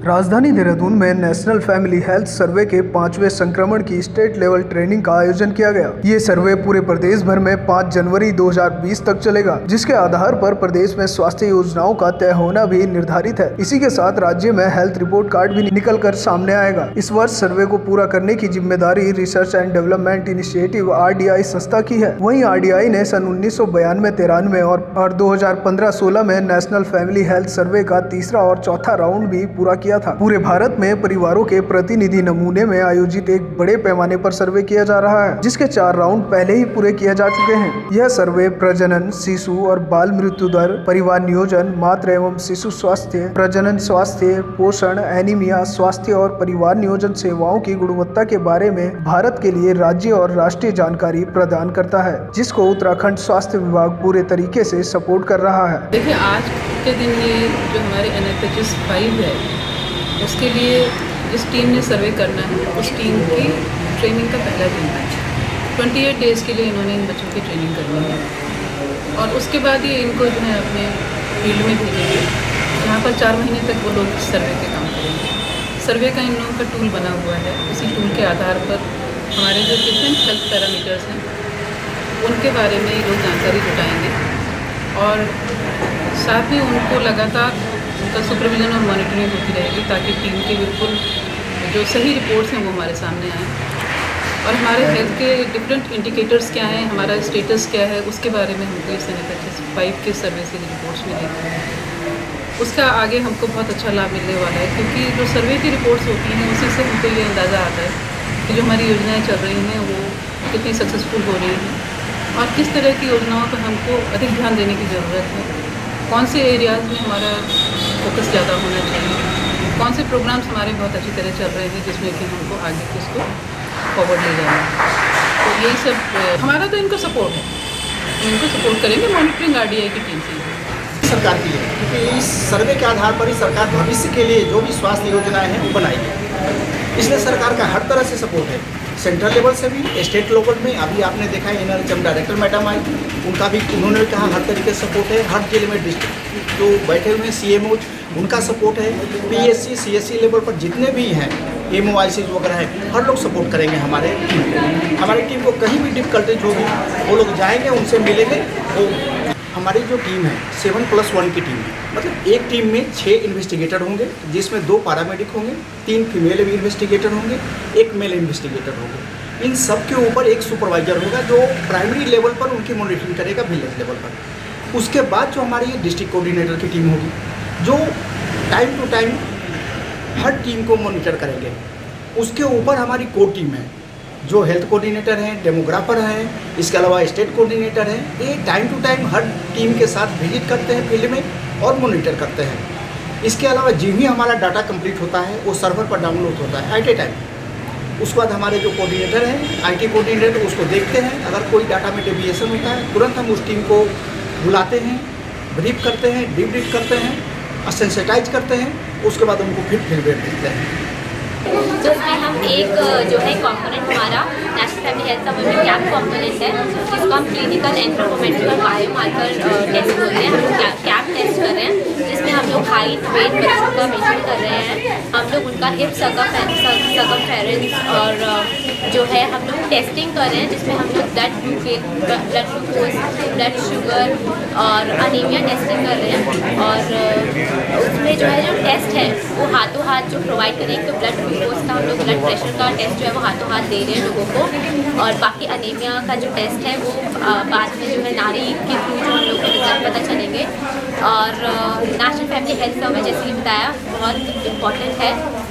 राजधानी देहरादून में national family health survey के 5वें संक्रमण की स्टेट लेवल ट्रेनिंग का आयोजन किया गया। ये सर्वे पूरे प्रदेश भर में 5 जनवरी 2020 तक चलेगा, जिसके आधार पर प्रदेश में स्वास्थ्य योजनाओं का तय होना भी निर्धारित है। इसी के साथ राज्य में हेल्थ रिपोर्ट कार्ड भी निकल कर सामने आएगा। इस वर्ष सर्वे को पूरा करने की जिम्मेदारी research and development initiative RDI संस्था की है। वहीं RDI ने सन 1992-93 और 2015-16 में नेशनल फैमिली हेल्थ सर्वे का तीसरा और चौथा राउंड भी पूरा किया था। पूरे भारत में परिवारों के प्रतिनिधि नमूने में आयोजित एक बड़े पैमाने पर सर्वे किया जा रहा है, जिसके 4 राउंड पहले ही पूरे किए जा चुके हैं। यह सर्वे प्रजनन, शिशु और बाल मृत्यु दर, परिवार नियोजन, मातृ एवं शिशु स्वास्थ्य, प्रजनन स्वास्थ्य, पोषण, एनीमिया, स्वास्थ्य और परिवार नियोजन सेवाओं की गुणवत्ता के बारे में भारत के लिए राज्य और राष्ट्रीय जानकारी प्रदान करता है, जिसको उत्तराखंड स्वास्थ्य विभाग पूरे तरीके से सपोर्ट कर रहा है। देखिए, आज के दिन ये जो हमारे NFHS 5 है, उसके लिए जिस टीम ने सर्वे करना है, उस टीम की ट्रेनिंग का पहला दिन है। 28 डेज़ के लिए इन्होंने इन बच्चों की ट्रेनिंग करनी है और उसके बाद ये इनको जो है अपने फील्ड में भेजेंगे, जहाँ पर 4 महीने तक वो लोग सर्वे के काम करेंगे। सर्वे का इन लोगों का टूल बना हुआ है। उसी टूल के आधार पर हमारे जो डिफरेंट हेल्थ पैरामीटर्स हैं, उनके बारे में ये लोग जानकारी जुटाएंगे और साथ में उनको लगातार उनका सुपरविजन और मॉनिटरिंग होती रहेगी, ताकि टीम के बिल्कुल जो सही रिपोर्ट्स हैं वो हमारे सामने आएँ और हमारे हेल्थ के डिफरेंट इंडिकेटर्स क्या हैं, हमारा स्टेटस क्या है, उसके बारे में हमको इस NFHS 5 के सर्वे से रिपोर्ट्स मिलेगी। उसका आगे हमको बहुत अच्छा लाभ मिलने वाला है, क्योंकि जो सर्वे की रिपोर्ट्स होती हैं उसी से हमको ये अंदाज़ा आता है कि जो हमारी योजनाएँ चल रही हैं वो कितनी सक्सेसफुल हो रही हैं और किस तरह की योजनाओं पर हमको अधिक ध्यान देने की ज़रूरत है, कौन से एरियाज़ में हमारा फोकस ज़्यादा होना चाहिए, कौन से प्रोग्राम्स हमारे बहुत अच्छी तरह चल रहे हैं जिसमें कि हमको आगे किसको फॉरवर्ड ले जाना है। तो यही सब हमारा तो इनको सपोर्ट है, हम इनको सपोर्ट करेंगे मॉनिटरिंग RDI की टीम से सरकार की है, क्योंकि इस सर्वे के आधार पर ही सरकार भविष्य के लिए जो भी स्वास्थ्य योजनाएं हैं वो बनाएगी। इसलिए सरकार का हर तरह से सपोर्ट है, सेंट्रल लेवल से भी, स्टेट लेवल में। अभी आपने देखा है NRHM डायरेक्टर मैडम आई, उनका भी उन्होंने भी कहा हर तरीके से सपोर्ट है। हर जिले में डिस्ट्रिक्ट जो बैठे हुए हैं CMO, उनका सपोर्ट है। PSC CSC लेवल पर जितने भी हैं MOICs वगैरह है, हर लोग सपोर्ट करेंगे हमारे टीम को। हमारी टीम को कहीं भी डिफिकल्टीज होगी वो लोग जाएंगे, उनसे मिलेंगे। वो हमारी जो टीम है 7+1 की टीम है, मतलब एक टीम में 6 इन्वेस्टिगेटर होंगे, जिसमें 2 पैरामेडिक होंगे, 3 फीमेल इन्वेस्टिगेटर होंगे, 1 मेल इन्वेस्टिगेटर होंगे। इन सब के ऊपर एक सुपरवाइजर होगा जो प्राइमरी लेवल पर उनकी मॉनिटरिंग करेगा, विलेज लेवल पर। उसके बाद जो हमारी डिस्ट्रिक्ट कोऑर्डिनेटर की टीम होगी, जो टाइम टू टाइम हर टीम को मॉनिटर करेंगे। उसके ऊपर हमारी कोर टीम है, जो हेल्थ कोऑर्डिनेटर हैं, डेमोग्राफर हैं, इसके अलावा स्टेट कोऑर्डिनेटर हैं। ये टाइम टू टाइम हर टीम के साथ विजिट करते हैं फील्ड में और मॉनिटर करते हैं। इसके अलावा जो भी हमारा डाटा कंप्लीट होता है वो सर्वर पर डाउनलोड होता है एट ए टाइम। उसके बाद हमारे जो कोऑर्डिनेटर हैं, IT कोऑर्डिनेटर, उसको देखते हैं। अगर कोई डाटा में डेविएशन होता है, तुरंत हम उस टीम को बुलाते हैं, ब्रीफ करते हैं, डीब्रीफ करते हैं, सेंसिटाइज करते हैं। उसके बाद उनको फिर फीडबैक देते हैं। जिसमें हम एक जो है कॉम्पोनेंट हमारा नेशनल फैमिली हेल्थ सर्वे में कैप कॉम्पोनेंट है, जिसको हम क्लिनिकल एंथ्रोपोमेट्रिक बायोमार्कर टेस्ट बोलते हैं। हम लोग कैप टेस्ट कर रहे हैं, जिसमें हम लोग हाइट वेट बच्चों का मेजर कर रहे हैं। हम लोग उनका हिप सर्कमफेरेंस और जो है हम लोग टेस्टिंग कर रहे हैं, जिसमें हम लोग ब्लड ग्लूकोज, ब्लड शुगर और अनीमिया टेस्टिंग कर रहे हैं। और उसमें जो है जो टेस्ट है वो हाथों हाथ जो प्रोवाइड करेंगे, तो ब्लड ग्लूकोज का हम लोग ब्लड प्रेशर का टेस्ट जो है वो हाथों हाथ दे रहे हैं लोगों को। और बाकी अनीमिया का जो टेस्ट है वो बाद में जो है नाड़ी के थ्रू जो हम लोग को रिजल्ट पता चलेंगे। और नेशनल फैमिली हेल्थ सर्वे जैसे कि बताया बहुत इम्पॉर्टेंट है।